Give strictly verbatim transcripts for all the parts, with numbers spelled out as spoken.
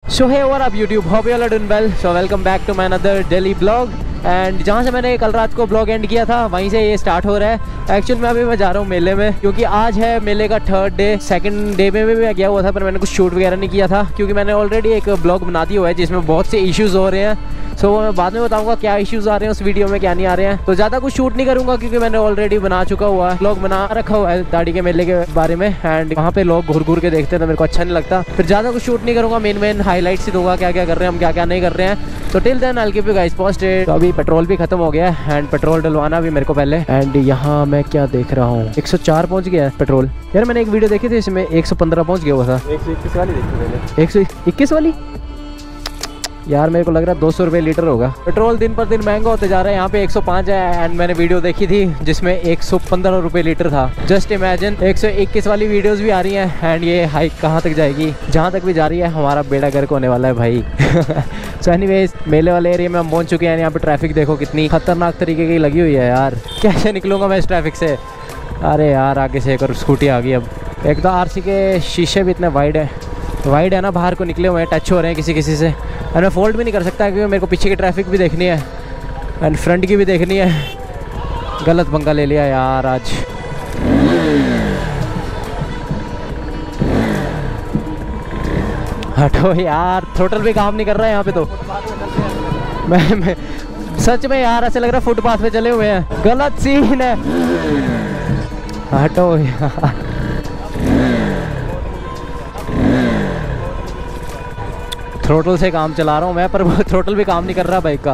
So hey what up YouTube, hope you are doing well. So welcome back to my another daily blog. And जहाँ से मैंने कल रात को blog and किया था वहीं से ये स्टार्ट हो रहा है। एक्चुअल में अभी मैं जा रहा हूँ मेले में, क्योंकि आज है मेले का थर्ड डे। सेकंड डे में भी मैं गया हुआ था पर मैंने कुछ शूट वगैरह नहीं किया था, क्योंकि मैंने ऑलरेडी एक ब्लॉग बना दिया हुआ है जिसमें बहुत से इश्यूज़ हो रहे हैं। सो so, वो मैं बाद में बताऊंगा क्या इश्यूज़ आ रहे हैं उस वीडियो में, क्या नहीं आ रहे हैं। तो ज़्यादा कुछ शूट नहीं करूँगा क्योंकि मैंने ऑलरेडी बना चुका हुआ है, ब्लॉग बना रखा हुआ है दाढ़ी के मेले के बारे में। एंड वहाँ पे लोग घूर घूर के देखते हैं तो मेरे को अच्छा नहीं लगता। फिर ज़्यादा कुछ शूट नहीं करूँगा, मेन मेन हाईलाइट्स ही दूंगा क्या क्या कर रहे हैं हम, क्या क्या नहीं कर रहे हैं। तो till then I will keep you guys posted. तो अभी पेट्रोल भी खत्म हो गया है एंड पेट्रोल डलवाना भी मेरे को पहले। एंड यहाँ मैं क्या देख रहा हूँ, एक सौ चार पहुँच गया है पेट्रोल। यार मैंने एक वीडियो देखी थी इसमें एक सौ पंद्रह पहुँच गया हुआ था। एक सौ इक्कीस वाली देखी मैंने। एक सौ इक्कीस वाली यार मेरे को लग रहा है दो सौ रुपये लीटर होगा। पेट्रोल दिन पर दिन महंगा होते जा रहा है। यहाँ पे एक सौ पाँच है एंड मैंने वीडियो देखी थी जिसमें एक सौ पंद्रह रुपये लीटर था। जस्ट इमेजिन, एक सौ इक्कीस वाली वीडियोस भी आ रही हैं एंड ये हाइक कहाँ तक जाएगी। जहाँ तक भी जा रही है हमारा बेड़ा गर्क होने वाला है भाई। सो एनीवेज, मेले वाले एरिया में हम पहुँच चुके हैं। यहाँ पे ट्रैफिक देखो कितनी खतरनाक तरीके की लगी हुई है यार। कैसे निकलूँगा मैं इस ट्रैफिक से। अरे यार आगे से एक और स्कूटी आ गई। अब एक तो आर सी के शीशे भी इतने वाइड है वाइड है ना, बाहर को निकले हुए हैं, टच हो रहे हैं किसी किसी से। और मैं फोल्ड भी नहीं कर सकता क्योंकि मेरे को पीछे की ट्रैफिक भी देखनी है एंड फ्रंट की भी देखनी है। गलत पंगा ले लिया यार आज। हटो यार, थ्रोटल भी काम नहीं कर रहा है यहाँ पे। तो मैं, मैं सच में यार ऐसे लग रहा है फुटपाथ पे चले हुए हैं। गलत सीन है, हटो यार। थ्रोटल से काम चला रहा हूँ मैं, पर वो थ्रोटल भी काम नहीं कर रहा बाइक का।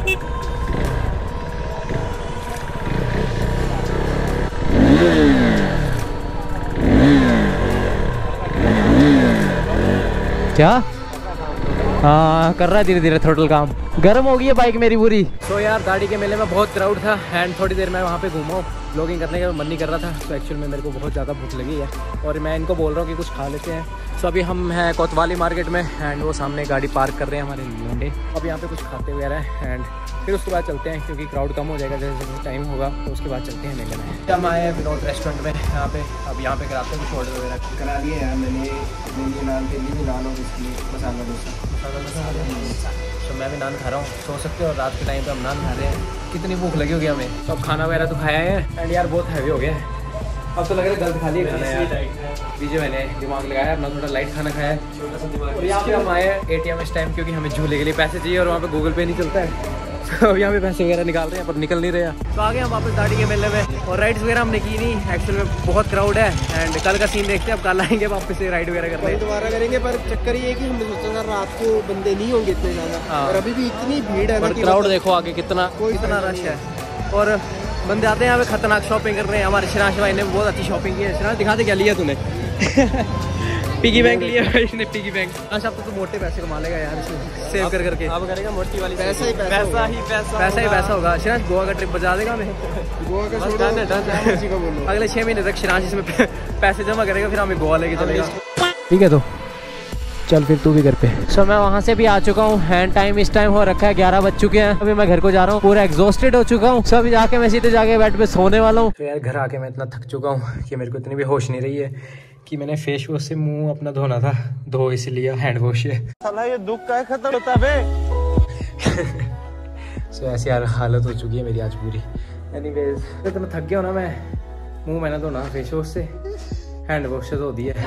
क्या? हाँ कर रहा है धीरे धीरे थ्रोटल काम। गर्म हो गई है बाइक मेरी पूरी। तो यार दाढ़ी के मेले में बहुत क्राउड था एंड थोड़ी देर मैं वहाँ पे घूमा हूँ। ब्लॉगिंग करने का मन नहीं कर रहा था। तो एक्चुअल में मेरे को बहुत ज़्यादा भूख लगी है और मैं इनको बोल रहा हूँ कि कुछ खा लेते हैं। सो अभी हम हैं कोतवाली मार्केट में एंड वो सामने गाड़ी पार्क कर रहे हैं हमारे लोंडे। अब यहाँ पे कुछ खाते वगैरह हैं एंड फिर उसके बाद चलते हैं, क्योंकि क्राउड कम हो जाएगा जैसे जैसे टाइम होगा। तो उसके बाद चलते हैं मेले में। हम आए हैं विनोद रेस्टोरेंट में यहाँ पे। अब यहाँ पे कराते हैं कुछ ऑर्डर वगैरह करा लिए यार मैंने। मेरी नान के लिए भी नान और इसके लिए मसाला डोसा मसाला डोसा। तो मैं भी नान खा रहा हूँ, सो सकते हो रात के टाइम पे हम नान खा रहे हैं। कितनी भूख लगी होगी हमें। तो अब खाना वगैरह तो खाया है एंड यार बहुत हैवी हो गया है। अब तो लग रहा है गलत खा लिया खाना यार। बीजे मैंने दिमाग लगाया अपना, थोड़ा लाइट खाना खाया है। और यहाँ पे हम आए हैं एटीएम इस टाइम, क्योंकि हमें झूले के लिए पैसे चाहिए और वहाँ पे गूगल पे नहीं चलता है। तो यहाँ पे पैसे वगैरह निकाल रहे हैं पर निकल नहीं रहे हैं। तो आ गए हम वापस दाढ़ी के मेले में और राइड्स वगैरह हमने की नहीं। एक्चुअल में बहुत क्राउड है एंड कल का सीन देखते हैं। अब कल आएंगे वापस से राइड वगैरह करने, दोबारा करेंगे। पर चक्कर ये है कि हमने सोचा था रात को बंदे नहीं होंगे इतने ज़्यादा, और अभी भी इतनी भीड़ है ना। क्राउड देखो आगे कितना कितना रश है और बंदे आते हैं यहाँ पे खतरनाक शॉपिंग कर रहे हैं। हमारे शिराश भाई ने बहुत अच्छी शॉपिंग की है। शिराश दिखा दे क्या लिया तूने। पिगी बैंक लिया भाई इसने, पिगी बैंक। अच्छा अब तो तू मोटे पैसे कमा लेगा यार इसमें सेव कर करके। अब करेगा मोटी वाली पैसा ही पैसा पैसा ही पैसा पैसा ही पैसा होगा। शिराश गोवा का ट्रिप बजा देगा हमें। गोवा का छोड़ो, अगले छः महीने तक शिराश इसमें पैसे जमा करेगा, फिर हमें गोवा लेके चलेगा। ठीक है तो चल फिर तू भी घर पे। सो so, मैं वहाँ से भी आ चुका हूँ एंड टाइम इस टाइम हो रखा है ग्यारह बज चुके हैं। अभी मैं घर को जा रहा हूँ, पूरा एग्जॉस्टेड हो चुका हूँ। सो अभी जाके मैं सीधे जाके बेड पे सोने वाला हूँ। तो यार घर आके मैं इतना थक चुका हूँ कि मेरे को इतनी भी होश नहीं रही है कि मैंने फेस वॉश से मुंह अपना धोना था, धो इसलिए हैंड वॉश है। साला ये दुख का खत्म होता बे। सो ऐसी यार हालत हो चुकी है मेरी आज पूरी। एनीवेज इतना थक गया हूँ ना मैं, मुँह मैंने धोना फेस वॉश से, हैंड वॉश से धो दिया।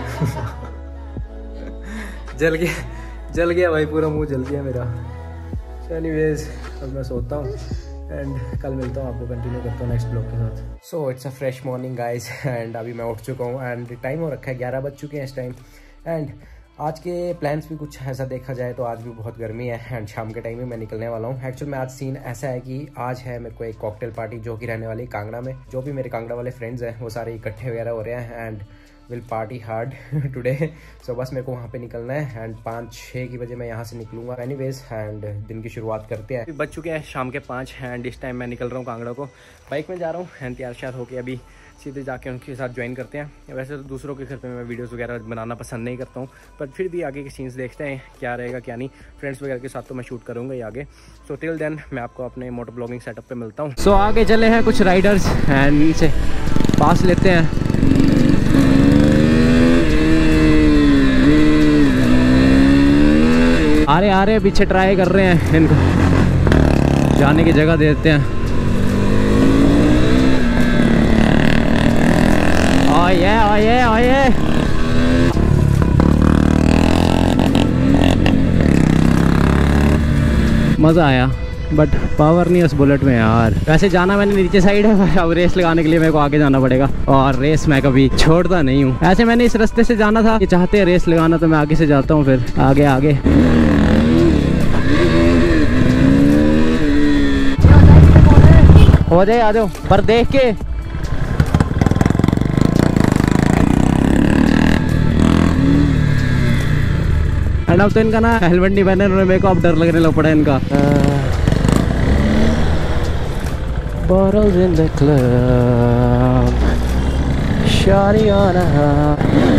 जल गया जल गया भाई, पूरा मुंह जल गया मेरा। एनीवेज अब मैं सोता हूँ एंड कल मिलता हूँ आपको, कंटिन्यू करता हूँ नेक्स्ट ब्लॉग के साथ। So it's a fresh morning guys and अभी मैं उठ चुका हूँ एंड टाइम हो रखा है ग्यारह बज चुके हैं इस टाइम। एंड आज के प्लान्स भी कुछ ऐसा देखा जाए तो आज भी बहुत गर्मी है एंड शाम के टाइम में मैं निकलने वाला हूँ। एक्चुअल में आज सीन ऐसा है कि आज है मेरे को एक कॉकटेल पार्टी जो कि रहने वाली है कांगड़ा में। जो भी मेरे कांगड़ा वाले फ्रेंड्स हैं वो सारे इकट्ठे वगैरह हो रहे हैं and will party hard today. So बस मेरे को वहाँ पे निकलना है एंड पाँच छः की बजे मैं यहाँ से निकलूंगा। एनीवेज एंड दिन की शुरुआत करते हैं। बज चुके हैं शाम के पाँच एंड इस टाइम मैं निकल रहा हूँ कांगड़ा को। बाइक में जा रहा हूँ एंड तैयार श्यार होकर अभी सीधे जाके उनके साथ ज्वाइन करते हैं। वैसे तो दूसरों के घर पे मैं वीडियोस वगैरह बनाना पसंद नहीं करता हूँ, पर फिर भी आगे के सीन्स देखते हैं क्या रहेगा क्या नहीं। फ्रेंड्स वगैरह के साथ तो मैं शूट करूँगा ही आगे। सो टिल देन मैं आपको अपने मोटर ब्लॉगिंग सेटअप पे मिलता हूँ। सो so, आगे चले हैं कुछ राइडर्स एंड इनसे पास लेते हैं। आ रहे आ रहे पीछे ट्राई कर रहे हैं, इनको जाने की जगह दे देते हैं। आए आए आए मज़ा आया, बट पावर नहीं उस बुलेट में यार। वैसे जाना मैंने नीचे साइड है, अब रेस लगाने के लिए मेरे को आगे जाना पड़ेगा, और रेस मैं कभी छोड़ता नहीं हूँ। ऐसे मैंने इस रास्ते से जाना था कि चाहते हैं रेस लगाना तो मैं आगे से जाता हूँ, फिर आगे आगे। हो जाए, आ जाओ, पर देख के। एंड अब तो इनका ना हेलमेट नहीं पहने उन्होंने, मेरे को अब डर लगने लग पड़ा इनका। Bottles in the club, shawty on a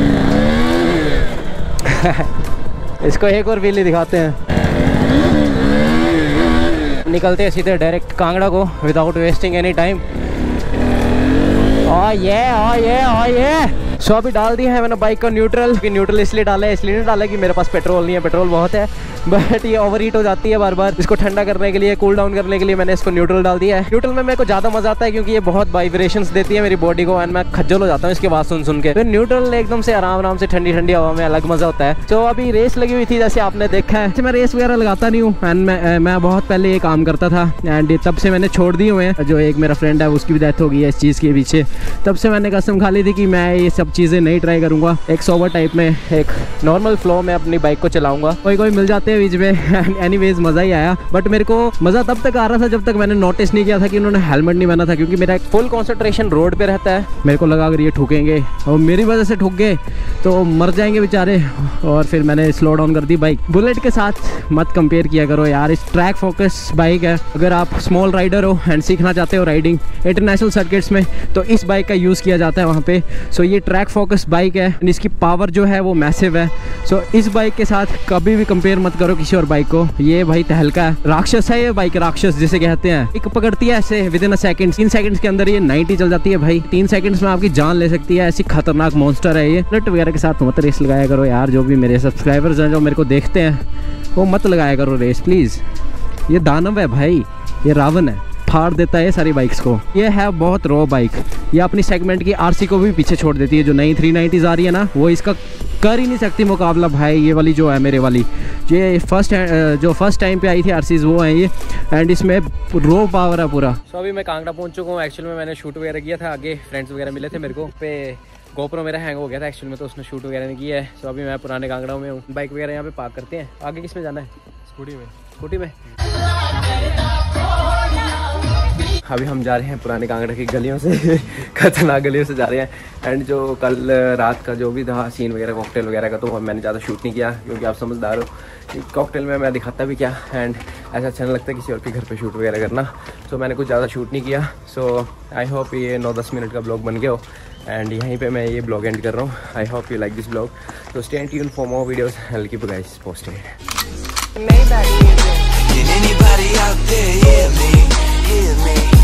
इसको एक और व्हीली दिखाते हैं। निकलते हैं सीधे डायरेक्ट कांगड़ा को विदाउट वेस्टिंग एनी टाइम। ओ ये ओ ये ओ ये सो अभी डाल दिया है मैंने बाइक का न्यूट्रल। कि न्यूट्रल इसलिए डाला है, इसलिए नहीं डाला कि मेरे पास पेट्रोल नहीं है, पेट्रोल बहुत है, बट ये ओवर हीट हो जाती है बार बार। इसको ठंडा करने के लिए, कूल डाउन करने के लिए मैंने इसको न्यूट्रल डाल दिया है। न्यूट्रल में मेरे को ज़्यादा मजा आता है क्योंकि ये बहुत वाइब्रेशंस देती है मेरी बॉडी को, एंड मैं खज्जल हो जाता हूँ इसके बाद सुन सुन के। फिर न्यूट्रल एकदम से आराम आराम से ठंडी ठंडी हवा में अलग मजा होता है। तो अभी रेस लगी हुई थी जैसे आपने देखा है। मैं रेस वगैरह लगाता नहीं हूँ, एंड मैं मैं बहुत पहले ये काम करता था, एंड तब से मैंने छोड़ दिए हुए हैं। जो एक मेरा फ्रेंड है उसकी भी डेथ हो गई है इस चीज़ के पीछे, तब से मैंने कसम खा ली थी कि मैं ये सब चीज़ें नहीं ट्राई करूँगा। एक सोवर टाइप में, एक नॉर्मल फ्लो में अपनी बाइक को चलाऊंगा। कोई कोई मिल जाते हैं बीच में, एनीवेज मज़ा ही आया। बट मेरे को मज़ा तब तक आ रहा था जब तक मैंने नोटिस नहीं किया था कि उन्होंने हेलमेट नहीं पहना था, क्योंकि मेरा फुल कंसंट्रेशन रोड पे रहता है। मेरे को लगा अगर ये ठुकेंगे और मेरी वजह से ठुक गए तो मर जाएंगे बेचारे, और फिर मैंने स्लो डाउन कर दी बाइक। बुलेट के साथ मत कंपेयर किया करो यार, इस ट्रैक फोकस बाइक है। अगर आप स्मॉल राइडर हो एंड सीखना चाहते हो राइडिंग इंटरनेशनल सर्किट्स में, तो इस बाइक का यूज़ किया जाता है वहाँ पे। सो ये ट्रैक फोकस बाइक है, इसकी पावर जो है वो मैसिव है। सो इस बाइक के साथ कभी भी कंपेयर मत करो किसी और बाइक को। ये भाई तहलका है, राक्षस है ये बाइक, राक्षस जिसे कहते हैं। एक पकड़ती है ऐसे विद इन अ सेकंड, तीन सेकंड्स के अंदर ये नाइंटी चल जाती है भाई। तीन सेकंड्स में आपकी जान ले सकती है, ऐसी खतरनाक मॉन्स्टर है ये। बुलेट वगैरह के साथ मत रेस लगाया करो यार। जो भी मेरे सब्सक्राइबर्स हैं जो मेरे को देखते हैं, वो मत लगाया करो रेस प्लीज़। ये दानव है भाई, ये रावण है, फाड़ देता है सारी बाइक्स को। ये है बहुत रो बाइक, ये अपनी सेगमेंट की आरसी को भी पीछे छोड़ देती है। जो नई थ्री नाइंटीज़ आ रही है ना, वो इसका कर ही नहीं सकती मुकाबला भाई। ये वाली जो है मेरे वाली, ये फर्स्ट जो फर्स्ट टाइम पे आई थी आरसीज़, वो है ये, एंड इसमें रो पावर है पूरा। सो अभी मैं कांगड़ा पहुंच चुका हूँ। एक्चुअल में मैंने शूट वगैरह किया था, आगे फ्रेंड्स वगैरह मिले थे मेरे को। पे गोप्रो मेरा हैंग हो गया था एक्चुअल में, तो उसने शूट वगैरह नहीं किया है। सो अभी मैं पुराने कांगड़ा में हूँ, बाइक वगैरह यहाँ पे पार्क करते हैं। आगे किस में जाना है? स्कूटी में। स्कूटी में अभी हम जा रहे हैं पुराने कांगड़ा की गलियों से खतरनाक गलियों से जा रहे हैं। एंड जो कल रात का जो भी था सीन वगैरह कॉकटेल वगैरह का, तो मैंने ज़्यादा शूट नहीं किया क्योंकि आप समझदार हो, कॉकटेल में मैं दिखाता भी क्या, एंड ऐसा अच्छा नहीं लगता किसी और के घर पे शूट वगैरह करना। सो मैंने कुछ ज़्यादा शूट नहीं किया। सो आई होप ये नौ दस मिनट का ब्लॉग बन गया हो, एंड यहीं पे मैं ये ब्लॉग एंड कर रहा हूँ। I hope you like this blog, तो stay tuned for more videos, and keep you guys posted. Can anybody out there hear me? Hear me?